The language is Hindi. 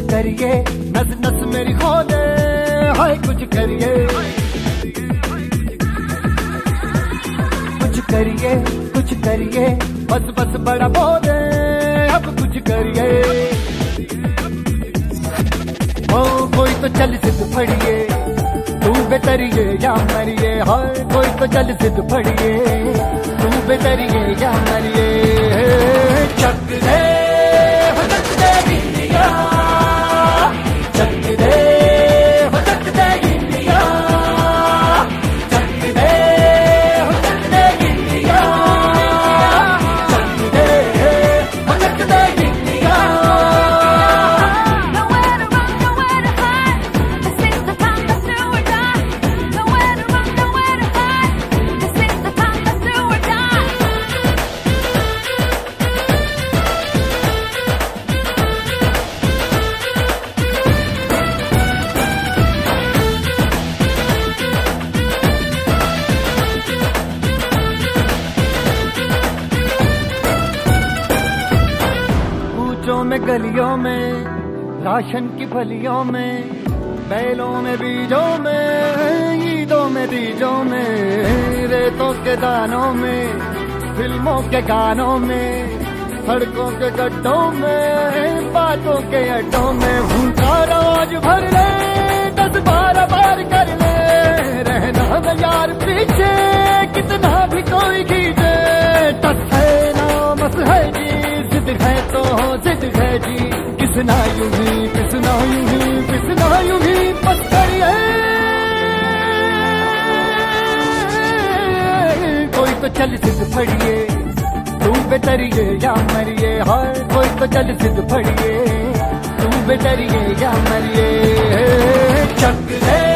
करिए, नस नस मेरी खोले, हाय कुछ करिए, कुछ करिए, कुछ करिए, बस बस बड़ा बोले, अब कुछ करिए। ओ कोई तो चल सिद्ध फड़िए, तू बेतरिए या मरिए, हाय कोई तो चल सिद्ध फड़िए, तू बेतरिए या मरिए। चक दे हो चक दे इंडिया, चक दे हो चक दे इंडिया, चक दे हो चक दे इंडिया, चक दे हो चक दे इंडिया। में गलियों में, राशन की फलियों में, बैलों में बीजों में, ईदों में बीजों में, रेतों के दानों में, फिल्मों के गानों में, सड़कों के गड्ढों में, बातों के अड्डों में, भूखा रोज भर ले, 10-12 बार कर ले, रहना न यार पीछे, कितना भी कोई खींचे, टस है ना मस है जी, जिद है तो जिद है जी, किसना यूं ही पिसना यूं ही पिसना यूं ही बस करिए। कोई तो चल सिद्ध फड़िए, तू बेतरिए या मरिए, हाय कोई तो चल सिद्ध फड़िए, तू बेतरिए या मरिए। चक दे